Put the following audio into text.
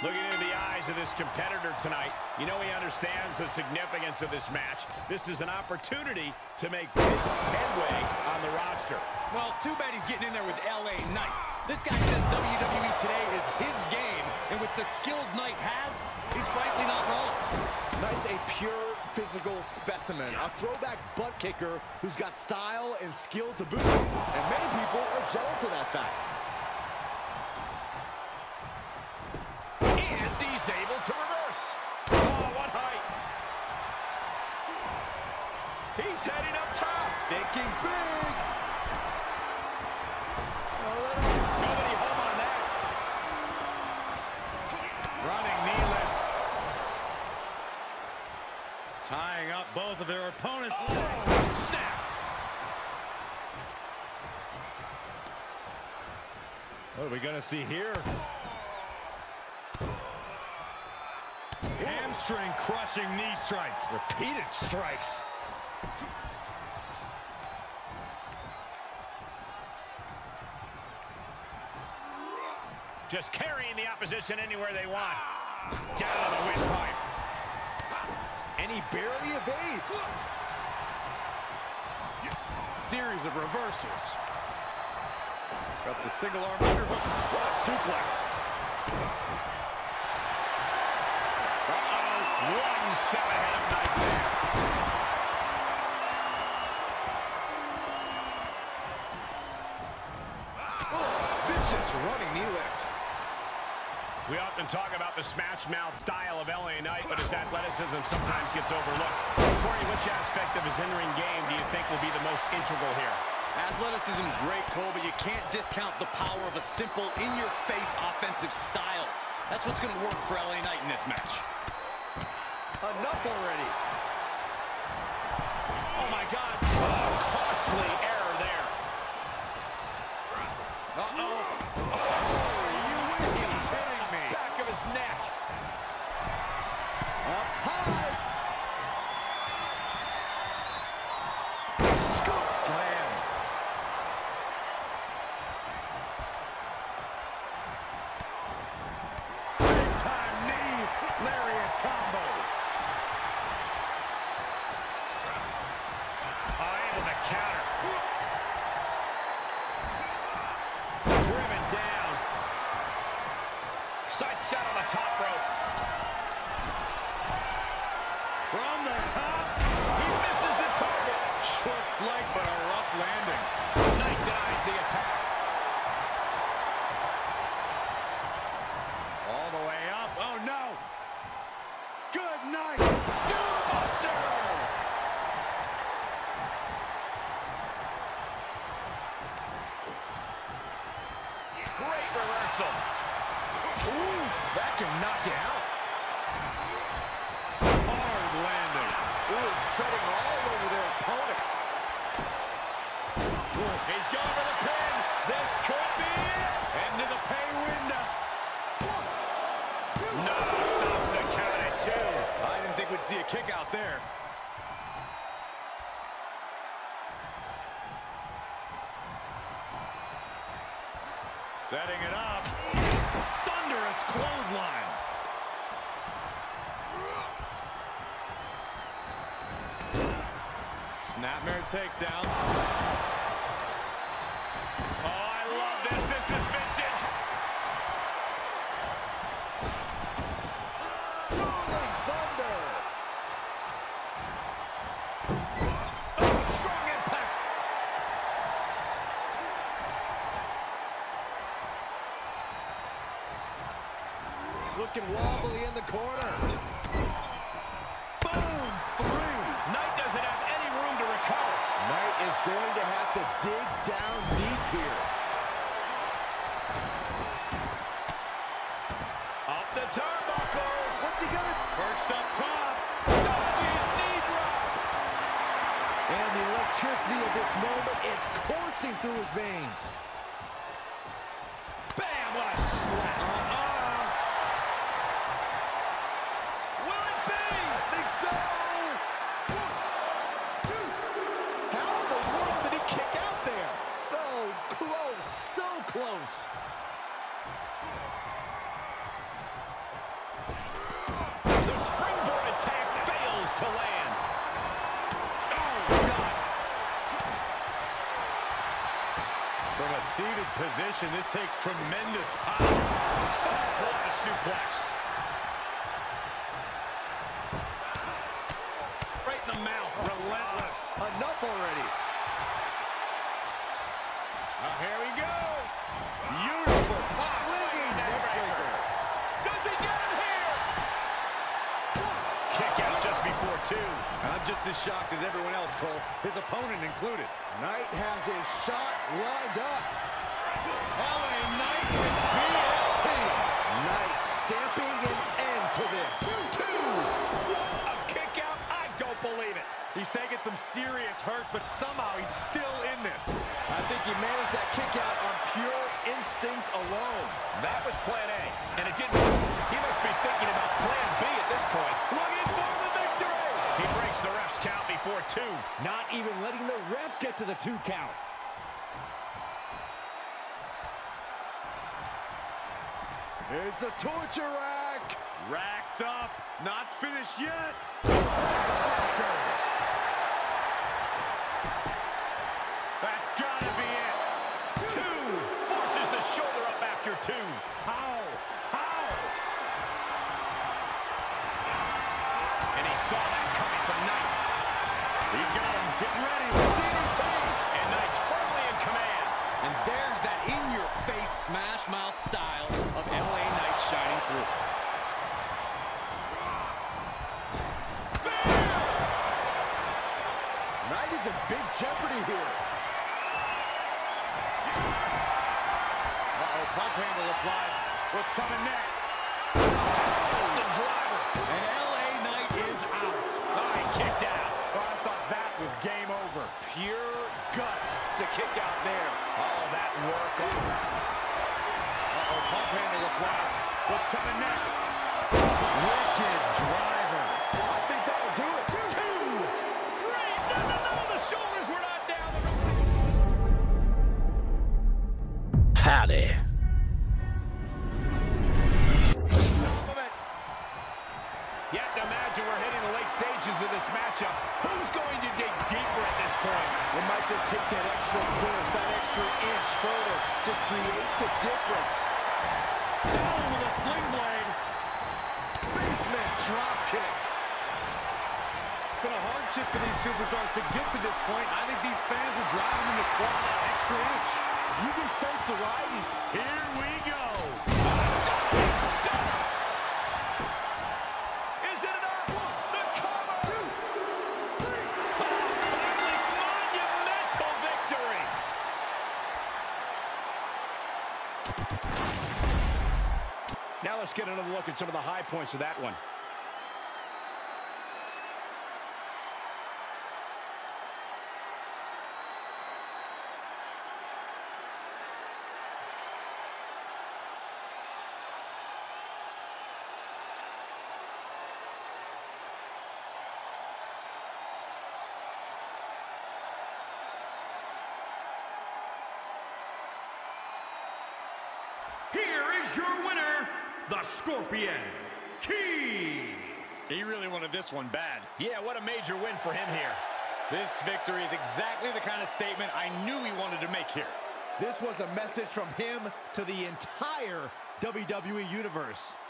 Looking into the eyes of this competitor tonight, you know he understands the significance of this match. This is an opportunity to make big headway on the roster. Well, too bad he's getting in there with LA Knight. This guy says WWE today is his game, and with the skills Knight has, he's frankly not wrong. Knight's a pure physical specimen, a throwback butt kicker who's got style and skill to boot, and many people are jealous of that fact. And he's able to reverse. Oh, what height. He's heading up top. Thinking big. Nobody home on that. Running knee lift. Tying up both of their opponents' legs. Oh, snap. What are we going to see here? Hamstring crushing knee strikes. Repeated strikes. Just carrying the opposition anywhere they want. Down the windpipe. And he barely evades. Series of reversals. Got the single arm underhook. What a suplex. One step ahead of Knight there. Vicious running knee lift. We often talk about the smash-mouth style of LA Knight, but his athleticism sometimes gets overlooked. Corey, which aspect of his in-ring game do you think will be the most integral here? Athleticism is great, Cole, but you can't discount the power of a simple, in-your-face offensive style. That's what's going to work for LA Knight in this match. Enough already. Oh, my God. Oh, costly error there. Uh-oh. Back of his neck. Up high. Scoop slam. Big time knee lariat combo. Able to counter. Driven down. Side set on the top rope. From the top. He misses the target. Short flank, but a rough landing. Knight denies the attack. All the way up. Oh, no. Good night. Doombuster. Great reversal. Oof, that can knock you out. Hard landing. Ooh, treading all over their opponent. He's going for the pin. This could be it. Into the pay window. No, stops the count at 2. I didn't think we'd see a kick out there. Setting it up. Thunderous clothesline. Snapmare takedown. Oh, I love this. This is vintage. Rolling thunder. Oh, strong impact. Looking wobbly in the corner. Boom, through. Knight doesn't have any room to recover. Knight is going to have to dig down deep here. Up the turnbuckles. What's he gonna? Perched up top. Diving knee drop. And the electricity of this moment is coursing through his veins. Bam, what a slap. Will it be? I think so. 1, 2. How in the world did he kick out there? So close, so close. seated position. This takes tremendous power. What a suplex. Right in the mouth. Relentless. Enough already. Here we go. Beautiful. Swinging neckbreaker. Does he get him here? Kick out just before 2. I'm just as shocked as everyone else, Cole. His opponent included. Knight has his shot lined up. LA Knight with BLT. Knight stamping an end to this. 2. What a kick out. I don't believe it. He's taking some serious hurt, but somehow he's still in this. I think he managed that kick out on pure instinct alone. That was plan A, and it didn't work. He must be thinking about plan B at this point. Looking for the victory. He breaks the ref's count before 2. Not even letting the ref get to the 2 count. Here's the torture rack. Racked up, not finished yet. That's gotta be it. 2. Forces the shoulder up after 2. How? And he saw that coming from Knight. He's got him getting ready. DDT. And Knight's firmly in command. And there's that in-your-face smash mouth style of LA Knight shining through. Knight is in big jeopardy here. Pump handle applied. What's coming next? Wilson driver. And LA Knight is out. He kicked out. Oh, I thought that was game over. Pure guts to kick out there. All that work. Pump handle applied. What's coming next? Wicked driver. I think that'll do it. 2. 3. No. The shoulders were not down. Howdy. You have to imagine we're hitting the late stages of this matchup. Who's going to dig deeper at this point? It might just take that extra push, that extra inch further to create the difference. Down with a sling blade. Basement drop kick. It's been a hardship for these superstars to get to this point. I think these fans are driving them to claw that extra inch. You can sense the rise. Here we go. Diving stunner. Is it enough? The cover. 2. 3. Finally, monumental victory. Now let's get another look at some of the high points of that one. Here is your winner, the Scorpion King. He really wanted this one bad. Yeah, what a major win for him here. This victory is exactly the kind of statement I knew he wanted to make here. This was a message from him to the entire WWE Universe.